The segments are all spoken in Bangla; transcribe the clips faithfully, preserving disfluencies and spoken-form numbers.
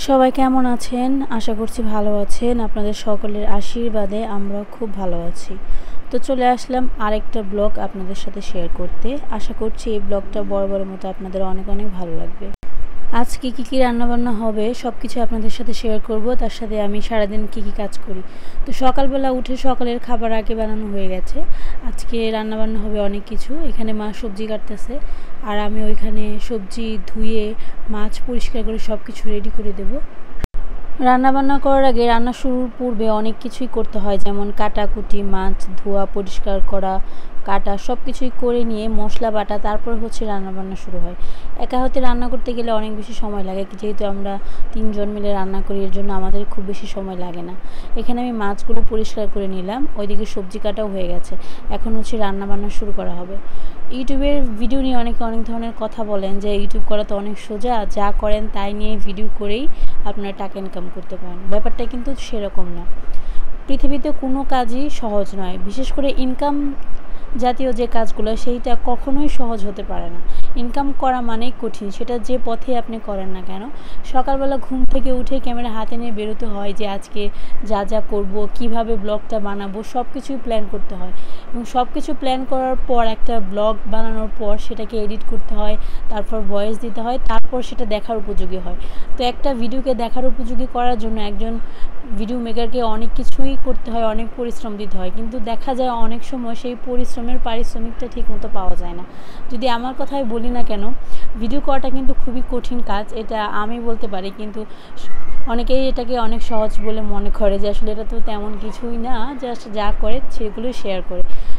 সবাই কেমন আছেন? আশা করছি ভালো আছেন। আপনাদের সকলের আশীর্বাদে আমরা খুব ভালো আছি। তো চলে আসলাম আরেকটা ব্লগ আপনাদের সাথে শেয়ার করতে। আশা করছি এই ব্লগটা বরাবরের মতো আপনাদের অনেক অনেক ভালো লাগবে। আজকে কী কী রান্নাবান্না হবে সব কিছু আপনাদের সাথে শেয়ার করব। তার সাথে আমি সারাদিন কী কী কাজ করি। তো সকালবেলা উঠে সকালের খাবার আগে বানানো হয়ে গেছে। আজকে রান্নাবান্না হবে অনেক কিছু। এখানে মা সবজি কাটতেছে আর আমি ওইখানে সবজি ধুয়ে মাছ পরিষ্কার করে সব কিছু রেডি করে দেবো। রান্নাবান্না করার আগে রান্না শুরুর পূর্বে অনেক কিছুই করতে হয়, যেমন কাটাকুটি, মাছ ধোয়া, পরিষ্কার করা, কাটা সব কিছুই করে নিয়ে মশলা বাটা, তারপর হচ্ছে রান্নাবান্না শুরু হয়। একা হাতে রান্না করতে গেলে অনেক বেশি সময় লাগে, যেহেতু আমরা তিনজন মিলে রান্না করি, এর জন্য আমাদের খুব বেশি সময় লাগে না। এখানে আমি মাছগুলো পরিষ্কার করে নিলাম, ওইদিকে সবজি কাটাও হয়ে গেছে। এখন হচ্ছে রান্নাবান্না শুরু করা হবে। ইউটিউবের ভিডিও নিয়ে অনেকে অনেক ধরনের কথা বলেন যে ইউটিউব করা তো অনেক সোজা, যা করেন তাই নিয়ে ভিডিও করেই আপনারা টাকা ইনকাম করতে পারেন। ব্যাপারটা কিন্তু সেরকম না। পৃথিবীতে কোনো কাজই সহজ নয়, বিশেষ করে ইনকাম জাতীয় যে কাজগুলো সেইটা কখনোই সহজ হতে পারে না। ইনকাম করা মানেই কঠিন, সেটা যে পথে আপনি করেন না কেন। সকালবেলা ঘুম থেকে উঠে ক্যামেরা হাতে নিয়ে বেরোতে হয় যে আজকে যা যা করব, কিভাবে ব্লগটা বানাবো, সব কিছুই প্ল্যান করতে হয়। এবং সব কিছু প্ল্যান করার পর একটা ব্লগ বানানোর পর সেটাকে এডিট করতে হয়, তারপর ভয়েস দিতে হয়, তারপর সেটা দেখার উপযোগী হয়। তো একটা ভিডিওকে দেখার উপযোগী করার জন্য একজন ভিডিও মেকারকে অনেক কিছুই করতে হয়, অনেক পরিশ্রম দিতে হয়, কিন্তু দেখা যায় অনেক সময় সেই পরিশ্রমের পারিশ্রমিকটা ঠিক মতো পাওয়া যায় না। যদি আমার কথাই বলি না কেন, ভিডিও করাটা কিন্তু খুবই কঠিন কাজ, এটা আমি বলতে পারি, কিন্তু অনেকেই এটাকে অনেক সহজ বলে মনে করে যে আসলে এটা তো তেমন কিছুই না, জাস্ট যা করে সেগুলোই শেয়ার করে।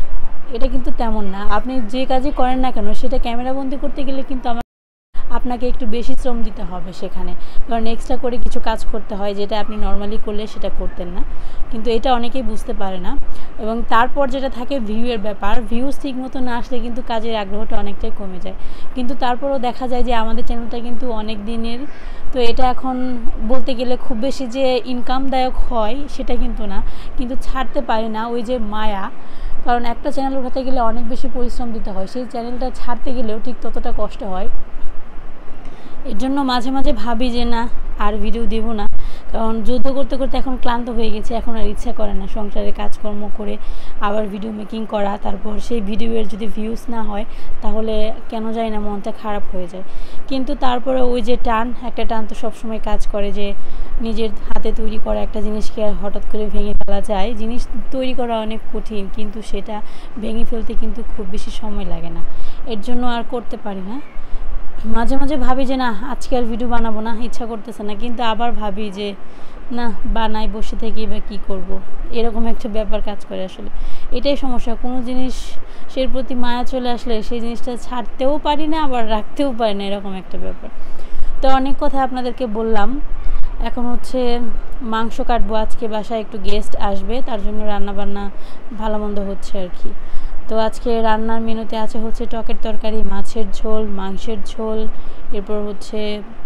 এটা কিন্তু তেমন না। আপনি যে কাজই করেন না কেন সেটা ক্যামেরাবন্দি করতে গেলে কিন্তু আমার আপনাকে একটু বেশি শ্রম দিতে হবে সেখানে, কারণ এক্সট্রা করে কিছু কাজ করতে হয় যেটা আপনি নর্মালি করলে সেটা করতেন না। কিন্তু এটা অনেকেই বুঝতে পারে না। এবং তারপর যেটা থাকে ভিউয়ের ব্যাপার, ভিউজ ঠিক মতো না আসলে কিন্তু কাজের আগ্রহটা অনেকটাই কমে যায়। কিন্তু তারপরও দেখা যায় যে আমাদের চ্যানেলটা কিন্তু অনেক দিনের, তো এটা এখন বলতে গেলে খুব বেশি যে ইনকামদায়ক হয় সেটা কিন্তু না, কিন্তু ছাড়তে পারি না ওই যে মায়া। কারণ একটা চ্যানেল উঠাতে গেলে অনেক বেশি পরিশ্রম দিতে হয়, সেই চ্যানেলটা ছাড়তে গেলেও ঠিক ততটা কষ্ট হয়। এর জন্য মাঝে মাঝে ভাবি যে না, আর ভিডিও দেবো না, কারণ যুদ্ধ করতে করতে এখন ক্লান্ত হয়ে গেছে, এখন আর ইচ্ছা করে না সংসারে কাজকর্ম করে আবার ভিডিও মেকিং করা, তারপর সেই ভিডিওর যদি ভিউজ না হয় তাহলে কেন যায় না মনটা খারাপ হয়ে যায়। কিন্তু তারপরে ওই যে টান, একটা টান তো সবসময় কাজ করে, যে নিজের হাতে তৈরি করা একটা জিনিসকে আর হঠাৎ করে ভেঙে ফেলা যায়। জিনিস তৈরি করা অনেক কঠিন, কিন্তু সেটা ভেঙে ফেলতে কিন্তু খুব বেশি সময় লাগে না, এর জন্য আর করতে পারি না। মাঝে মাঝে ভাবি যে না, আজকে আর ভিডিও বানাবো না, ইচ্ছা করতেছে না, কিন্তু আবার ভাবি যে না, বানাই, বসে থেকে বা কী করব, এরকম একটা ব্যাপার কাজ করে। আসলে এটাই সমস্যা, কোনো জিনিস সেই প্রতি মায়া চলে আসলে সেই জিনিসটা ছাড়তেও পারি না, আবার রাখতেও পারি না, এরকম একটা ব্যাপার। তো অনেক কথা আপনাদেরকে বললাম, এখন হচ্ছে মাংস কাটবো। আজকে বাসায় একটু গেস্ট আসবে, তার জন্য রান্নাবান্না ভালো মন্দ হচ্ছে আর কি। তো আজকে রান্নার মেনুতে আছে হচ্ছে টকের তরকারি, মাছের ঝোল, মাংসের ঝোল, এরপর হচ্ছে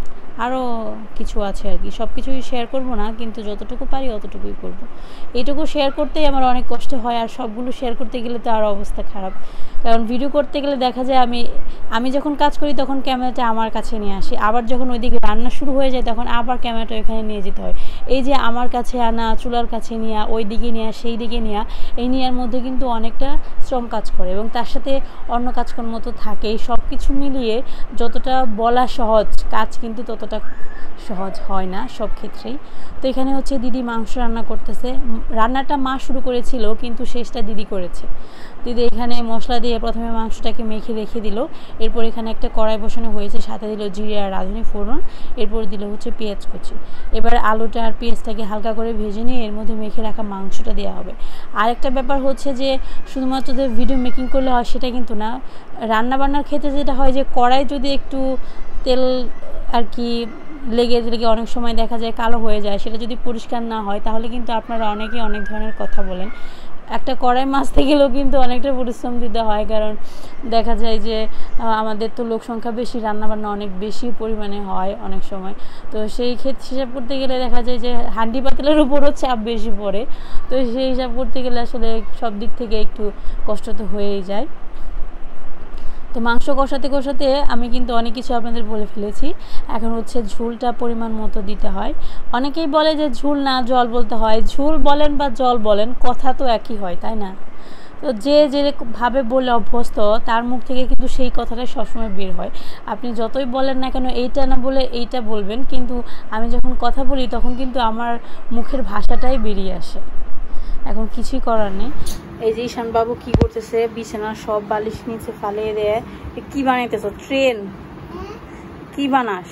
আরও কিছু আছে আর কি। সব কিছুই শেয়ার করবো না, কিন্তু যতটুকু পারি অতটুকুই করব। এইটুকু শেয়ার করতেই আমার অনেক কষ্ট হয়, আর সবগুলো শেয়ার করতে গেলে তো আরও অবস্থা খারাপ। কারণ ভিডিও করতে গেলে দেখা যায় আমি আমি যখন কাজ করি তখন ক্যামেরাটা আমার কাছে নিয়ে আসি, আবার যখন ওইদিকে রান্না শুরু হয়ে যায় তখন আবার ক্যামেরাটা ওইখানে নিয়ে যেতে হয়। এই যে আমার কাছে আনা, চুলার কাছে নেওয়া, ওই দিকে নেওয়া, সেই দিকে নেওয়া, এই নেওয়ার মধ্যে কিন্তু অনেকটা শ্রম কাজ করে, এবং তার সাথে অন্য কাজকর্ম তো থাকেই। সব কিছু মিলিয়ে যতটা বলা সহজ, কাজ কিন্তু ততটা সহজ হয় না সব ক্ষেত্রেই। তো এখানে হচ্ছে দিদি মাংস রান্না করতেছে। রান্নাটা মা শুরু করেছিল, কিন্তু শেষটা দিদি করেছে। দিদি এখানে মশলা দিয়ে প্রথমে মাংসটাকে মেখে রেখে দিল, এরপর এখানে একটা কড়াই বসানো হয়েছে, সাথে দিল জিরে আর রাঁধুনি ফোড়ন, এরপর দিল হচ্ছে পেঁয়াজ কুচি। এবার আলুটা আর পেঁয়াজটাকে হালকা করে ভেজে নিয়ে এর মধ্যে মেখে রাখা মাংসটা দেওয়া হবে। আরেকটা ব্যাপার হচ্ছে যে শুধুমাত্র যে ভিডিও মেকিং করলে হয় সেটা কিন্তু না, রান্নাবান্নার ক্ষেত্রে যেটা হয় যে কড়াই যদি একটু তেল আর কি লেগে লেগে অনেক সময় দেখা যায় কালো হয়ে যায়, সেটা যদি পরিষ্কার না হয় তাহলে কিন্তু আপনারা অনেকেই অনেক ধরনের কথা বলেন। একটা কড়াই মাজতে গেলেও কিন্তু অনেকটা পরিশ্রম দিতে হয়, কারণ দেখা যায় যে আমাদের তো লোক সংখ্যা বেশি, রান্নাবান্না অনেক বেশি পরিমাণে হয় অনেক সময়। তো সেই ক্ষেত্রে হিসাব করতে গেলে দেখা যায় যে হান্ডি পাতিলের উপরও চাপ বেশি পড়ে। তো সেই হিসাব করতে গেলে আসলে সব দিক থেকে একটু কষ্ট তো হয়েই যায়। তো মাংস কষাতে কষাতে আমি কিন্তু অনেক কিছু আপনাদের বলে ফেলেছি। এখন হচ্ছে ঝোলটা পরিমাণ মতো দিতে হয়। অনেকেই বলে যে ঝোল না জল বলতে হয়, ঝোল বলেন বা জল বলেন কথা তো একই হয়, তাই না? তো যে যেভাবে বলে অভ্যস্ত তার মুখ থেকে কিন্তু সেই কথাটাই সবসময় বের হয়। আপনি যতই বলেন না কেন এইটা না বলে এইটা বলবেন, কিন্তু আমি যখন কথা বলি তখন কিন্তু আমার মুখের ভাষাটাই বেরিয়ে আসে। এখন কিছুই করার নেই। এই যে ঈশানবাবু কি করতেছে, বিছানার সব বালিশ নিচে ফালিয়ে দেয়। কি বানাইতেছ? ট্রেন? কি বানাস?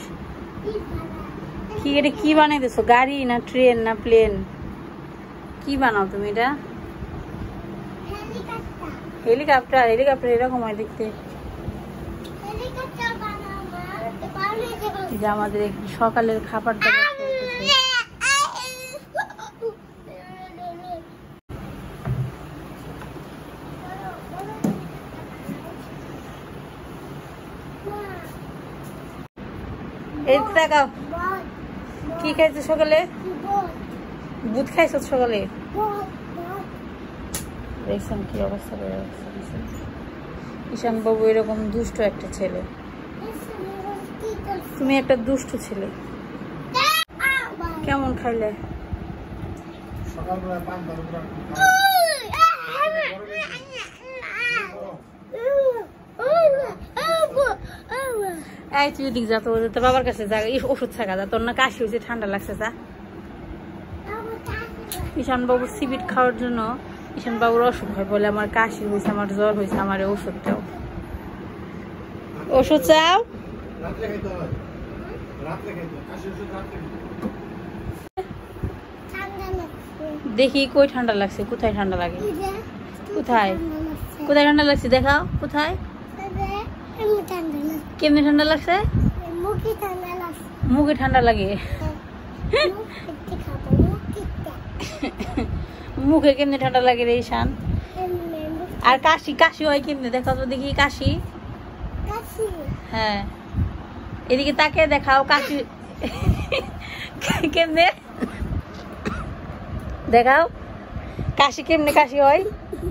কি এটা কি বানাইতেছ? গাড়ি না ট্রেন না প্লেন? কি বানাও তুমি এটা? হেলিকপ্টার। হেলিকপ্টার এরকম হয় দেখতে। যে আমাদের সকালের খাবার দাবার এই দেখাও কি খাইছো সকালে? বুট খাইছো সকালে? দেখছেন কি অবস্থা করে রাখছে ঈশান বাবু। এরকম দুষ্ট একটা ছেলে। তুমি একটা দুষ্ট ছেলে। কেমন খাইলে? এই তুই দিক যা, তোর বাবার কাছে যা, ওষুধ থাকা যা। তোর না কাশি হয়েছে, ঠান্ডা লাগছে, যা। ঈশান বাবু সিবিট খাওয়ার জন্য, ঈশান বাবুর অসুখ হয় বলে আমার কাশি হয়েছে, আমার জ্বর হয়েছে, আমার ওষুধ দাও। ওষুধ চাও? দেখি কই ঠান্ডা লাগছে, কোথায় ঠান্ডা লাগে? কোথায় কোথায় ঠান্ডা লাগছে দেখাও। কোথায়? কেমনে ঠান্ডা লাগছে? মুখে ঠান্ডা লাগে। মুখে কেমনে ঠান্ডা লাগে রে ঈশান? আর কাশি কাশি হয় কেমনে দেখাও তো দেখি। কাশি? হ্যাঁ, এদিকে তাকে দেখাও। কাশি কেমনে দেখাও? কাশি কেমনে কাশি হয়?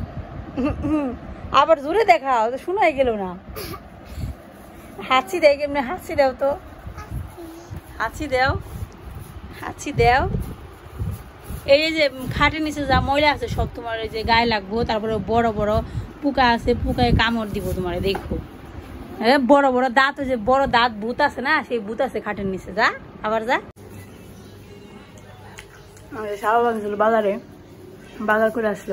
আবার জোরে দেখাও, তো শোনাই গেল না। হাঁচি দেয় কেমনে? হাঁচি দাও তো, হাঁচি দাও, হাঁচি দাও। এই যে খাটের নিচে যা ময়লা আছে সব তোমার এই যে গায়ে লাগবো। তারপরে বড় বড় পোকা আছে, পোকায় কামড় দিব তোমার। দেখো বড় বড় দাঁত, ওই যে বড় দাঁত ভূত আছে না, সেই ভূত আছে খাটের নিচে। যা আবার যা। শাহ বাংছিল বাজারে, বাজার করে আসলো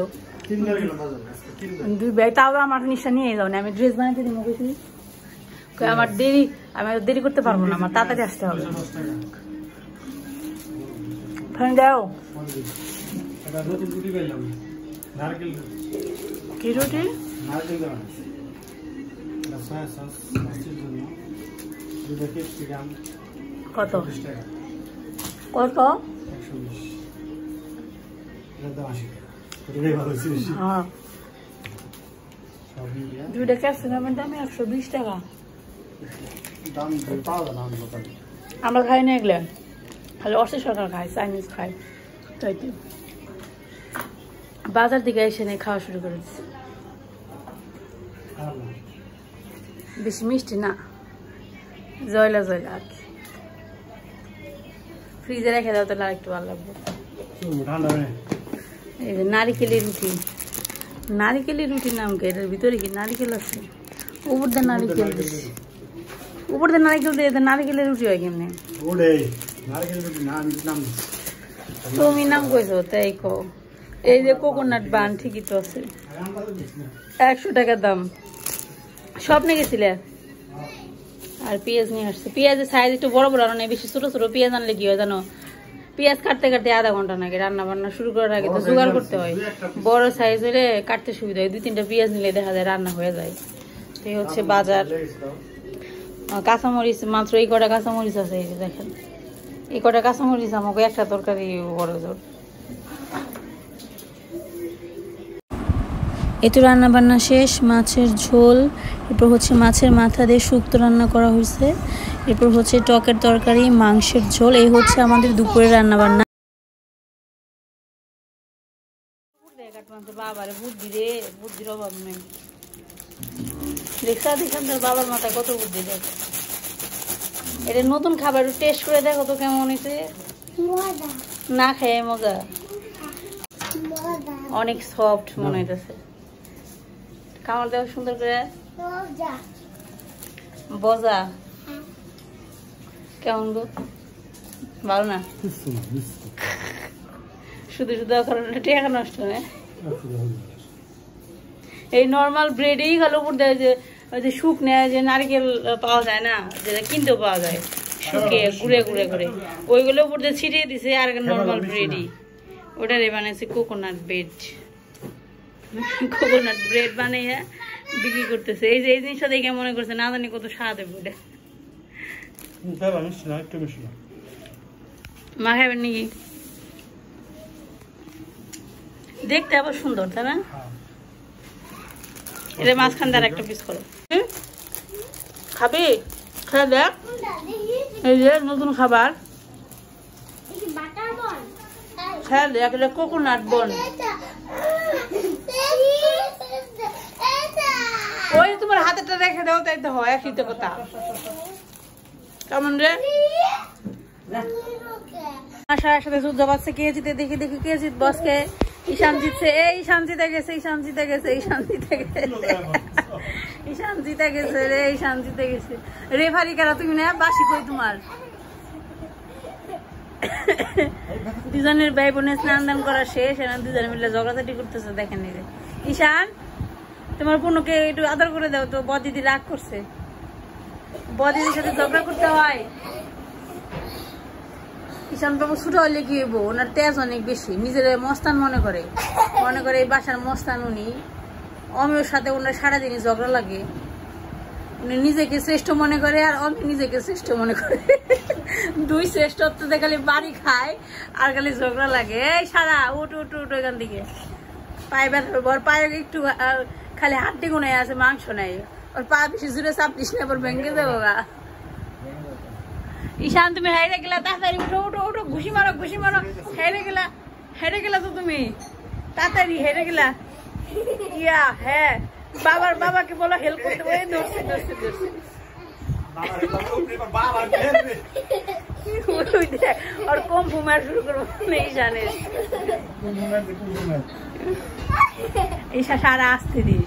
দুই ব্যাগ। তাও আমার নিশা নিয়ে যাও না, আমি ড্রেস বানাইতে দিব। বুঝলি আমার দেরি, আমি দেরি করতে পারবো না, আমার তাড়াতাড়ি আসতে হবে। দাও কি রুটি? কত কত? দুইটা ক্যাপসিকামের দাম একশো বিশ টাকা। আমরা খাই না এগুলো, খালি অর্থ সরকার খায়, চাইনিজ খায়। তাই তো বাজার থেকে এসে নিয়ে খাওয়া শুরু করেছি। বেশি মিষ্টি না, জয়লা জয়লা আর কি। ফ্রিজে রেখে দাও তাহলে আর একটু ভালো লাগবে। এই যে নারিকেলের রুটি, নারিকেলের রুটির নাম কি? এটার ভিতরে কি নারিকেল আছে? উপর দিয়ে নারিকেল দিচ্ছি, উপর দিয়ে নারিকেল দিয়ে নারিকেলের রুটি হয় কেমনে? তুমি নাম কইছো তাই কো। এই যে কোকোনাট বান ঠিকই তো আছে, একশো টাকা দাম। সব নিয়ে গেছিলে? আর পেঁয়াজ নিয়ে আসছে। পেঁয়াজের সাইজ একটু বড় বড় আনো, বেশি ছোট ছোট পেঁয়াজ আনলে কি হয় জানো? পেঁয়াজ কাটতে কাটতে আধা ঘন্টা নাকি, রান্না বান্না শুরু করার আগে তো জোগাড় করতে হয়। বড় সাইজ হলে কাটতে সুবিধা হয়, দুই তিনটা পেঁয়াজ নিলে দেখা যায় রান্না হয়ে যায়। এই হচ্ছে বাজার। কাঁচামরিচ মাত্র এই কটা কাঁচামরিচ আছে, এই যে দেখেন এই কটা কাঁচামরিচ আমাকে একটা তরকারি বড় জোর। এই তো রান্না বান্না শেষ, মাছের ঝোল, এরপর হচ্ছে মাছের মাথা দিয়ে শুক্তো রান্না করা হয়েছে, এরপর হচ্ছে টকের তরকারি, মাংসের ঝোল। এই হচ্ছে আমাদের দুপুরের রান্না বান্না। বাবারে বুদ্ধি রে, বুদ্ধির অভাব নেই। দেখছা দেখেন তোর বাবার মাথায় কত বুদ্ধি দেখ। এটা নতুন খাবার টেস্ট করে দেখো তো কেমন হয়েছে। না খেয়ে মজা, অনেক সফট মনে হইতেছে। কামড় দেওয়া সুন্দর করে বজা কেমন গো? ভালো না? শুধু শুধু টেকা নষ্ট না। এই নর্মাল ব্রেডেই খালো উপর দেয় যে ওই যে শুক নেয় যে নারকেল পাওয়া যায় না, যেটা কিনতেও পাওয়া যায় শুকে গুঁড়ে গুঁড়ে করে, ওইগুলো উপর দিয়ে ছিটিয়ে দিছে। আর নর্মাল ব্রেডই ওটারে বানাইছে কোকোনাট ব্রেড। কোকোনাট ব্রেড বানাইয়া বিক্রি করতেছে। এই যে এই জিনিসটা দেখে মনে করছে না জানি কত স্বাদ হবে ওটা। মা খাবেন নাকি? দেখতে আবার সুন্দর তাই না? এটা মাঝখান দিয়ে একটা পিস করো। খাবি? খেয়ে দেখ। এই যে নতুন খাবার খেয়ে দেখ, এটা কোকোনাট বন। ওই তোমার হাতেটা রেখে দাও, তাই তো হয় একই কথা। কেমন রে? আশার সাথে যুদ্ধ বাচ্চা কে জিতে দেখি দেখি কে জিত বসকে। ঈশান জিতছে, এই ঈশান জিতে গেছে, ঈশান জিতে গেছে, ঈশান জিতে গেছে, ঈশান জিতে গেছে রে, ঈশান জিতে গেছে। রেফারি কারা তুমি না? বাসি কই তোমার? দুজনের ভাই বোনের স্নান দান করা শেষ, দুজনে মিলে ঝগড়াঝাটি করতেছে। দেখেন এই যে ঈশান, তোমার বোনকে একটু আদর করে দাও তো, বদিদি রাগ করছে। বদিদির সাথে ঝগড়া করতে হয়। ঈশান বাবু ছোট হলে কি হইব, ওনার তেজ অনেক বেশি, নিজের মস্তান মনে করে মনে করে এই বাসার মস্তান উনি। অমির সাথে ওনার সারাদিনই ঝগড়া লাগে। উনি নিজেকে শ্রেষ্ঠ মনে করে আর অমি নিজেকে শ্রেষ্ঠ মনে করে। দুই শ্রেষ্ঠত্বতে খালি বাড়ি খায় আর খালি ঝগড়া লাগে। এই সারা উঠ উঠ উঠ এখান থেকে। পায়ে ব্যথা, ওর পায়ে একটু খালি হাড্ডি গুনে আছে, মাংস নেই। ওর পা বেশি জুড়ে চাপড়িস না, পর ভেঙে যাবো গা। ঈশান তুমি হেরে গেলা, তাড়াতাড়ি উঠো উঠো উঠো, ঘুষি মারো ঘুষি মারো। হেরে গেলা, হেরে গেলা তো তুমি, তাড়াতাড়ি হেরে গেলা। ইয়া হ্যাঁ, বাবার বাবাকে বলো হেল্প করতে। ওই ধরছে ধরছে ধরছে। আর কম ঘুমার শুরু করবো ঈশানের। ঈশা সারা আসতে দিস।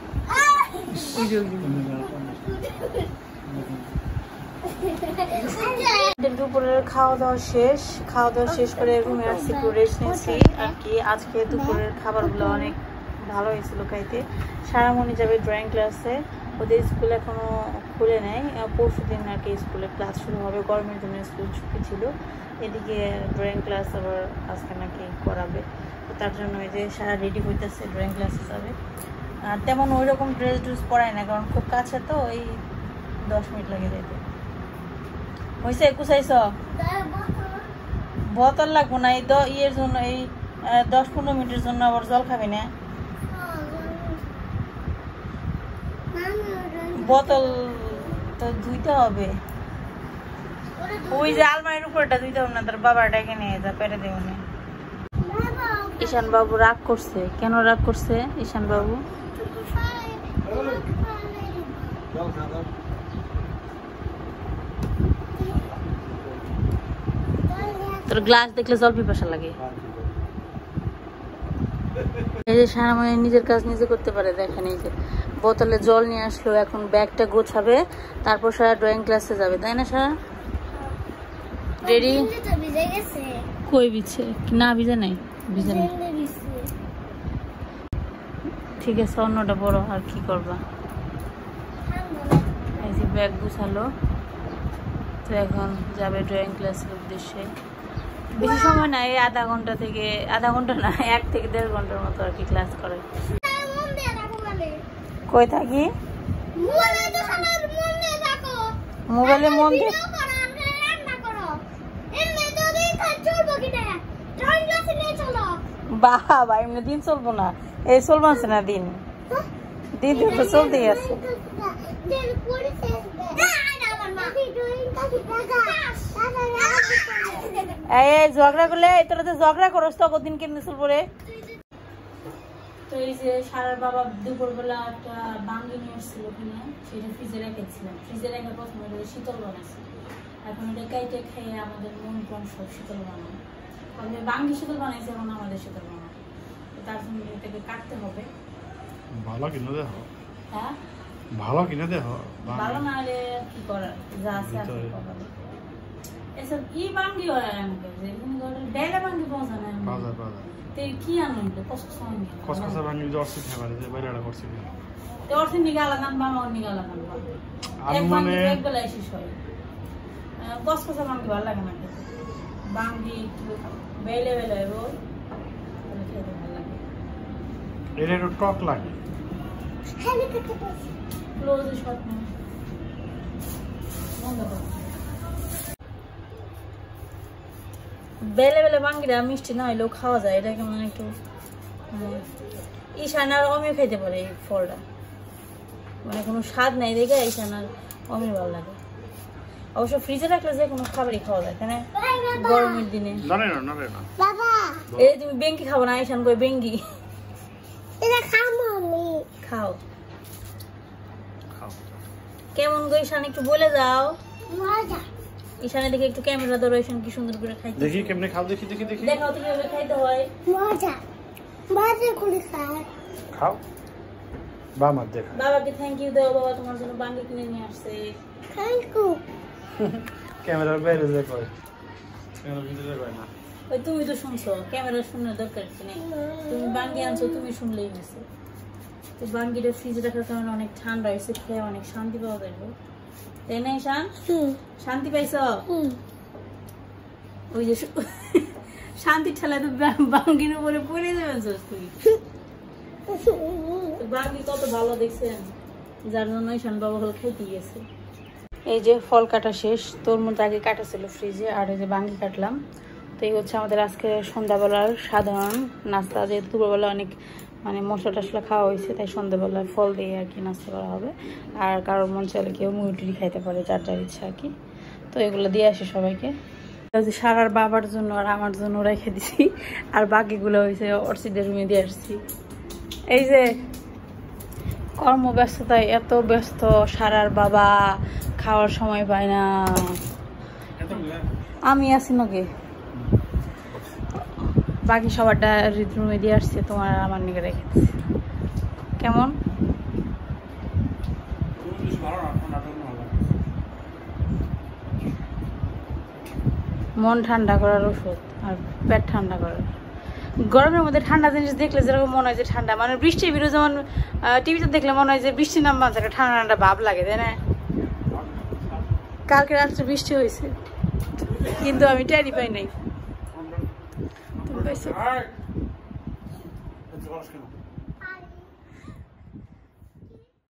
দুপুরের খাওয়া দাওয়া শেষ, খাওয়া দাওয়া শেষ করে রুমে আসছি, একটু রেস্ট নিচ্ছি আর কি। আজকে দুপুরের খাবারগুলো অনেক ভালো হয়েছিল খাইতে। সারামণি যাবে ড্রয়িং ক্লাসে, ওদের স্কুল এখনো খুলে নেয়। পরশু দিন আর কি স্কুলে ক্লাস শুরু হবে, গরমের জন্য স্কুল ছুটি ছিল। এদিকে ড্রয়িং ক্লাস আবার আজকে নাকি করাবে, তো তার জন্য এই যে সারা রেডি হইতেছে, ড্রয়িং ক্লাসে যাবে। আর তেমন ওই রকম ড্রেস ড্রেস পরায় না, কারণ খুব কাছে তো, এই দশ মিনিট লাগে যাইতে। হয়েছে কুচাইছ? বোতল লাগবো না, এই ইয়ের জন্য, এই দশ পনেরো মিনিটের জন্য আবার জল খাবি না। বোতল তো ধুইতে হবে, ওই যে আলমারির উপরটা ধুইতে হবে না, তার বাবার ডেকে নিয়ে যা পেরে দেব না। ঈশান বাবু রাগ করছে, কেন রাগ করছে ঈশান বাবু? তোর গ্লাস দেখলে জল পিপাসা লাগে। এই যে সারামণি নিজের কাজ নিজে করতে পারে, দেখেন এই যে বোতলে জল নিয়ে আসলো, এখন ব্যাগটা গোছাবে, তারপর সারা ড্রয়িং ক্লাসে যাবে, তাই না সারা? রেডি? কই বিছে না? ভিজে নাই, ভিজে নাই। ঠিক আছে, অন্যটা বড়, আর কি করবা। এই যে ব্যাগ গুছালো, তো এখন যাবে ড্রয়িং ক্লাসের উদ্দেশ্যে। বেশি সময় না, এই আধা ঘন্টা থেকে, আধা ঘন্টা না, এক থেকে দেড় ঘন্টার মতো আর কি ক্লাস করে। কই থাকি? মোবাইলে মন দিয়ে বাবা, এমনি দিন চলবো না, এই চলবো আছে না দিন, দিন দিন তো চলতেই আছে। এই ঝগড়া করলে, তোরা তো ঝগড়া করস তো, কদিন কেমনি চলবো রে? তো এই যে সারার বাবা দুপুরবেলা একটা বাঙ্গি নিয়ে এসেছিল কিনে, সেটা ফ্রিজে রেখেছিলাম। ফ্রিজে রেখে প্রথমে শীতল বানাইছি, এখন এটা কাইটে খেয়ে আমাদের মন প্রাণ সব শীতল বানাবো। আমি বাঙ্গি শীতল বানাইছি, এখন আমাদের শীতল বানাবো। তার জন্য এটাকে কাটতে হবে। ভালো কিনে দেখো। হ্যাঁ ভালো কিনে দেখো। ভালো না হলে কি করার, যা আছে আর কি করার। এসব ই বাঙ্গি হয় আমাকে, যেরকম বেলা বাঙ্গি পাওয়া যায় না। বাজার বাজার তে কি আনন্দ কষ্ট হয়। কসকসা বাঙ্গি জর্সি খাবারে যে বাইরে আড়া করছি। তো অর্থ নিগালা নাম বাবা নিগালা নাম বাবা। এক বাঙ্গি এক বেলা শেষ হয়। কসকসা বাঙ্গি ভালো লাগে না খেতে। বাঙ্গি একটু বেলে বেলে রোল তাহলে খেতে ভালো লাগে। এটা একটু টক লাগে। ক্লোজ শট না বন্ধ করো। বেলে বেলে বাঙ্গিটা মিষ্টি না হইলেও খাওয়া যায়, এটা কেমন একটু ঈশানার অমিও খাইতে পারে এই ফলটা, মানে কোনো স্বাদ নাই দেখে ঈশানার অমিও ভালো লাগে। অবশ্য ফ্রিজে রাখলে যে কোনো খাবারই খাওয়া যায়, তাই না? গরমের দিনে এই তুমি বেঙ্গি খাবো না? ঈশান কই বেঙ্গি খাও। কেমন গো ঈশান একটু বলে যাও। ঈশানের দিকে একটু ক্যামেরা ধরো, ঈশান কি সুন্দর করে খাইতে। দেখি কেমনে খাও, দেখি দেখি দেখি। দেখাও তো কিভাবে খাইতে হয়। মজা মজা করে খাও। খাও বাবা দেখ। বাবাকে থ্যাংক ইউ দাও, বাবা তোমার জন্য বাঙ্গি কিনে নিয়ে আসছে। Thank you. ক্যামেরার বাইরে যে কয়, ক্যামেরার ভিতরে কয় না। ওই তুমি তো শুনছো, ক্যামেরা শোনার দরকার কি নেই। তুমি বাঙ্গি আনছো, তুমি শুনলেই হয়েছে। তো বাঙ্গিটা ফ্রিজে রাখার কারণে অনেক ঠান্ডা হয়েছে, খেয়ে অনেক শান্তি পাওয়া যাবে, তাই না ঈশান? শান্তি পাইছ? ওই যে শান্তি ঠেলা তো বাঙ্গির উপরে পড়ে যাবেন তুই। বাঙ্গি কত ভালো দেখছেন, যার জন্য ঈশান বাবা হল খেতে গেছে। এই যে ফল কাটা শেষ, তোর মধ্যে আগে কাটা ছিল ফ্রিজে, আর এই যে বাঙ্গি কাটলাম। তো এই হচ্ছে আমাদের আজকে সন্ধ্যাবেলার সাধারণ নাস্তা। যেহেতু দুপুরবেলা অনেক মানে মশলা টশলা খাওয়া হয়েছে, তাই সন্ধ্যাবেলায় ফল দিয়ে আর কি নাস্তা করা হবে। আর কারোর মন চাইলে কেউ মুড়ি টুড়ি খাইতে পারে, যার যার ইচ্ছা আর কি। তো এগুলো দিয়ে আসে সবাইকে। সারার বাবার জন্য আর আমার জন্য রেখে দিছি, আর বাকিগুলো হয়েছে অর্চিদের রুমে দিয়ে আসছি। এই যে কর্মব্যস্ততায় এত ব্যস্ত, সারার বাবা খাওয়ার সময় পায় না। আমি আছি নাকি, বাকি সবারটা রুমে দিয়ে আসছে, তোমার আমার নিকে রেখে দিচ্ছি। কেমন মন ঠান্ডা করার ওষুধ আর পেট ঠান্ডা করার। গরমের মধ্যে ঠান্ডা জিনিস দেখলে যেরকম মনে হয় যে ঠান্ডা, মানে বৃষ্টির বিরুদ্ধে যেমন টিভিতে দেখলে মনে হয় যে বৃষ্টি নামা একটা ঠান্ডা ঠান্ডা ভাব লাগে, তাই না? কালকে রাত্রে বৃষ্টি হয়েছে কিন্তু আমি টেরি পাই নাই। তুমি পাইছো?